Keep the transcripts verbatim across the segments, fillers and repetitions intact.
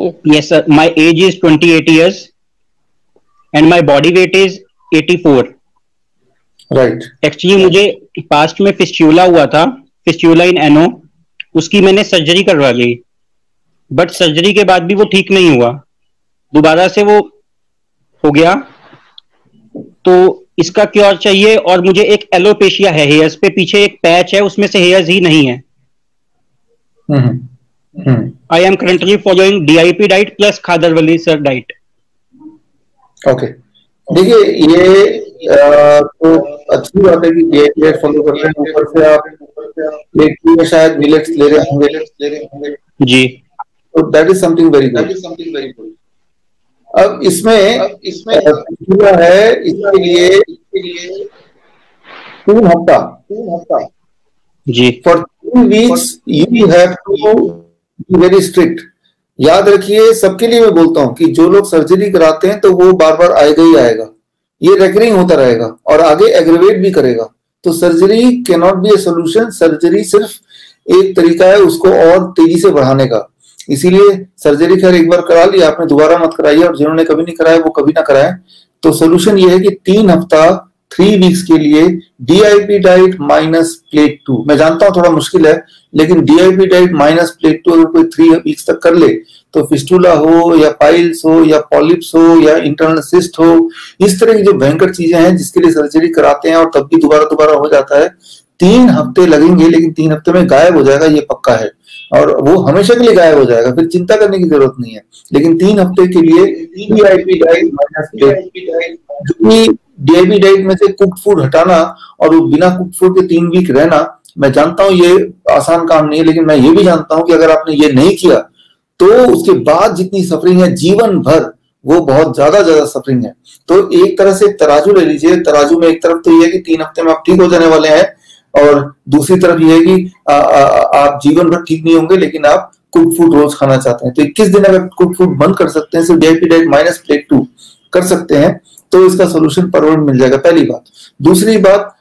Yes, sir. My age is twenty-eight years and my body weight is eighty-four. Right. Actually मुझे past में fistula हुआ था, फिस्ट्यूला इन एनो, उसकी मैंने सर्जरी करवा ली, बट सर्जरी के बाद भी वो ठीक नहीं हुआ, दोबारा से वो हो गया. तो इसका क्योर चाहिए. और मुझे एक एलोपेशिया है हेयर्स पे, पीछे एक पैच है, उसमें से हेयर्स ही नहीं है. I am currently following DIP diet plus Khadarvali sir diet. Okay, देखिए ये आ, तो अच्छी बात है कि डीआईपी डाइट फॉलो कर रहे हैं. ऊपर से आप प्लेट टू में शायद मिलेट्स ले रहे होंगे जी. तो that is something very good. अब इसमें अब इसमें है इसके लिए तीन हफ्ता तीन हफ्ता जी. For three weeks you have to be very strict. याद रखिए, सबके लिए मैं बोलता हूं कि जो लोग सर्जरी कराते हैं तो वो बार बार आएगा ही आएगा, ये रेकरिंग होता रहेगा और आगे एग्रेवेट भी करेगा. तो surgery can not be a solution. Surgery सिर्फ एक तरीका है उसको और तेजी से बढ़ाने का. इसीलिए सर्जरी खैर एक बार करा लिया आपने, दोबारा मत कराइए, और जिन्होंने कभी नहीं कराया वो कभी ना कराएं. तो सोल्यूशन ये है कि तीन हफ्ता थ्री वीक्स के लिए DIP diet minus plate two. मैं जानता हूं थोड़ा मुश्किल है, लेकिन DIP diet minus plate two अगर कोई थ्री वीक्स तक कर ले तो फिस्टुला हो या पाइल्स हो या पॉलिप्स हो या इंटरनल सिस्ट हो, इस तरह की जो भयंकर चीजें हैं जिसके लिए सर्जरी कराते हैं और तब भी दोबारा दोबारा हो जाता है, तीन हफ्ते लगेंगे, लेकिन तीन हफ्ते में गायब हो जाएगा, ये पक्का है. और वो हमेशा के लिए गायब हो जाएगा, फिर चिंता करने की जरूरत नहीं है. लेकिन तीन हफ्ते के लिए DIP diet minus plate, DIP diet में से कुक्ड फूड हटाना और वो बिना कुक्ड फूड के तीन वीक रहना, मैं जानता हूं ये आसान काम नहीं है, लेकिन मैं ये भी जानता हूं कि अगर आपने ये नहीं किया तो उसके बाद जितनी सफरिंग है जीवन भर, वो बहुत ज्यादा ज्यादा सफरिंग है. तो एक तरह से तराजू ले लीजिए. तराजू में एक तरफ तो ये है कि तीन हफ्ते में आप ठीक हो जाने वाले हैं, और दूसरी तरफ ये है कि आ, आ, आप जीवन भर ठीक नहीं होंगे, लेकिन आप कुक फूड रोज खाना चाहते हैं. तो इक्कीस दिन अगर कुक फूड बंद कर सकते हैं, सिर्फ DIP diet minus plate two कर सकते हैं, तो इसका सोल्यूशन परमानेंट मिल जाएगा. पहली बात. दूसरी बात,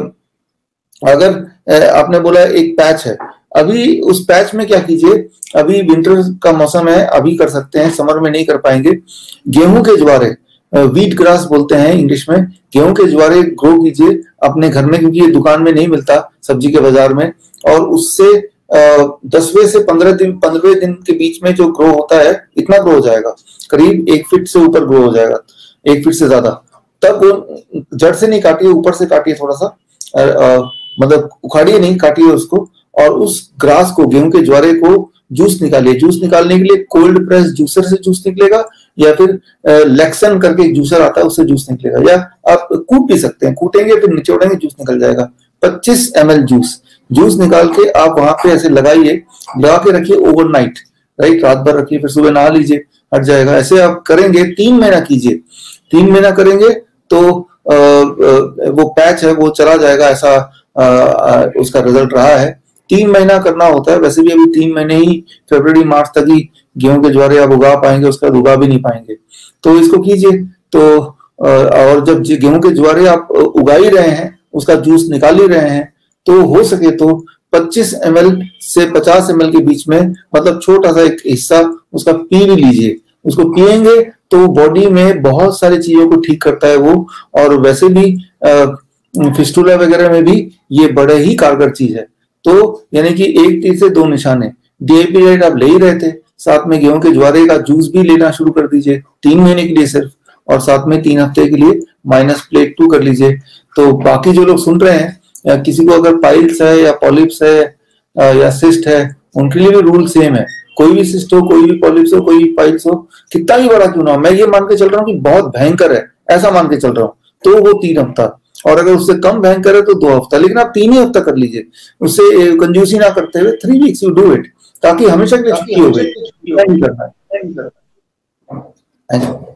अगर आपने बोला एक पैच है, अभी उस पैच में क्या कीजिए, अभी विंटर का मौसम है, अभी कर सकते हैं, समर में नहीं कर पाएंगे. गेहूं के ज्वारे, वीट ग्रास बोलते हैं इंग्लिश में, गेहूं के ज्वारे ग्रो कीजिए अपने घर में, क्योंकि ये दुकान में नहीं मिलता सब्जी के बाजार में. और उससे दसवें से पंद्रह दिन पंद्रहवें दिन के बीच में जो ग्रो होता है, इतना ग्रो हो जाएगा, करीब एक फीट से ऊपर ग्रो हो जाएगा, एक फीट से ज्यादा. तब जड़ से नहीं काटिए, ऊपर से काटिए थोड़ा सा, आ, आ, मतलब उखाड़िए नहीं, काटिए उसको, और उस ग्रास को, गेहूं के ज्वारे को जूस निकालिए. जूस निकालने के लिए कोल्ड प्रेस जूसर से जूस निकलेगा, या फिर लेक्सन करके एक जूसर आता है, उससे जूस निकलेगा, या आप कूट भी सकते हैं, कूटेंगे फिर निचोड़ेंगे, जूस निकल जाएगा. पच्चीस एम एल जूस जूस निकाल के आप वहां पे ऐसे लगाइए, लगा के रखिए ओवरनाइट, राइट, रात भर रखिए, फिर सुबह नहा लीजिए, हट जाएगा. ऐसे आप करेंगे, तीन महीना कीजिए. तीन महीना करेंगे तो आ, आ, वो पैच है वो चला जाएगा, ऐसा आ, आ, उसका रिजल्ट रहा है. तीन महीना करना होता है. वैसे भी अभी तीन महीने ही, फरवरी मार्च तक ही गेहूं के ज्वारे आप उगा पाएंगे, उसका उगा भी नहीं पाएंगे. तो इसको कीजिए. तो और जब गेहूं के ज्वारे आप उगा ही रहे हैं, उसका जूस निकाल ही रहे हैं, तो हो सके तो पच्चीस एम एल से पचास एम एल के बीच में, मतलब छोटा सा एक हिस्सा उसका पी भी लीजिए. उसको पिएंगे तो बॉडी में बहुत सारी चीजों को ठीक करता है वो. और वैसे भी फिस्टुला वगैरह में भी ये बड़े ही कारगर चीज है. तो यानी कि एक तीर से दो निशाने. डीआईपी डाइट आप ले ही रहे थे, साथ में गेहूं के ज्वारे का जूस भी लेना शुरू कर दीजिए तीन महीने के लिए सिर्फ, और साथ में तीन हफ्ते के लिए माइनस प्लेट टू कर लीजिए. तो बाकी जो लोग सुन रहे हैं, या किसी को अगर पाइल्स है या पॉलिप्स है या सिस्ट है, उनके लिए भी रूल सेम है. कोई भी सिस्ट हो, कोई भी पॉलिप्स हो, कोई भी पाइल्स हो, कितना भी बड़ा क्यों ना हो, मैं ये मान के चल रहा हूँ कि बहुत भयंकर है, ऐसा मान के चल रहा हूँ, तो वो तीन हफ्ता, और अगर उससे कम भयंकर है तो दो हफ्ता. लेकिन आप तीन ही हफ्ता कर लीजिए, उससे कंजूसी ना करते हुए three weeks you do it, ताकि हमेशा की छुट्टी हो गई. नहीं करना है.